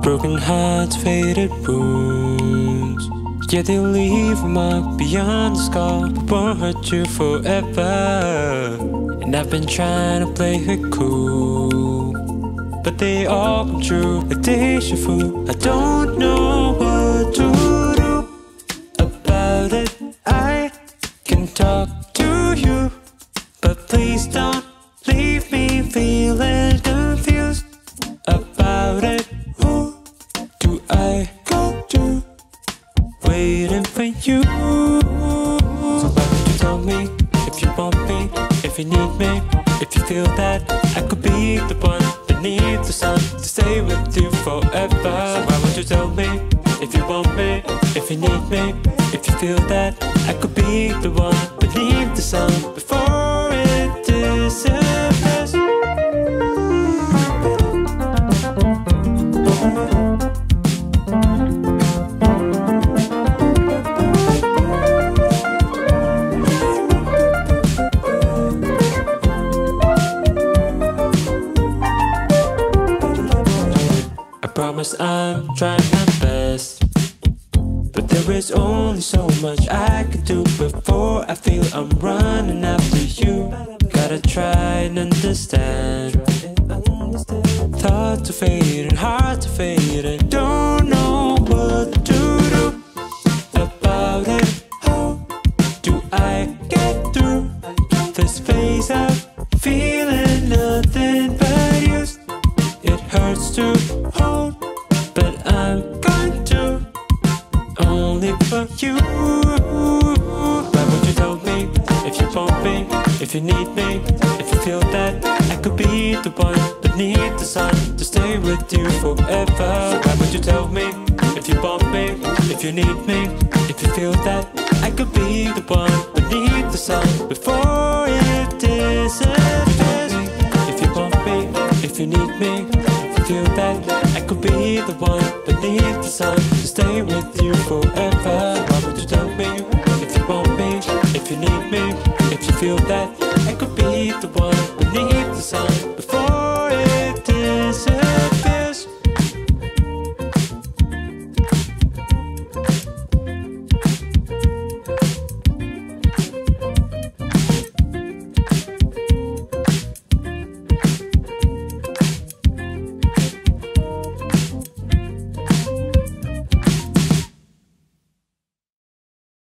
Broken hearts, faded wounds. Yeah, they leave a mark beyond the scar, but won't hurt you forever. And I've been trying to play it cool, but they all come true like deja vu. I don't know what to do about it. I can talk to you, but please don't leave me feeling confused about it. Who do I go to? Waiting for you. So why don't you tell me if you want me, if you need me, if you feel that I could be the one beneath the sun to stay with you forever. So why won't you tell me if you want me, if you need me, if you feel that I could be the one beneath the sun before it disappears. I promise I'm trying my best, but there is only so much I can do before I feel I'm running after you. Gotta try and understand. Thoughts are fading, hearts are fading. Don't know what to do about it. How do I get through this phase of feeling nothing but used? It hurts to hold, but I'm going to only for you. Why won't you tell me if you want me, if you need me, if you feel that I could be the one beneath the sun to stay with you forever? Why would you tell me if you want me, if you need me, if you feel that I could be the one beneath the sun before it disappears? If you want me, if you need me, feel that I could be the one beneath the sun to stay with you forever. Why would you tell me if you want me, if you need me, if you feel that I could be the one beneath the sun?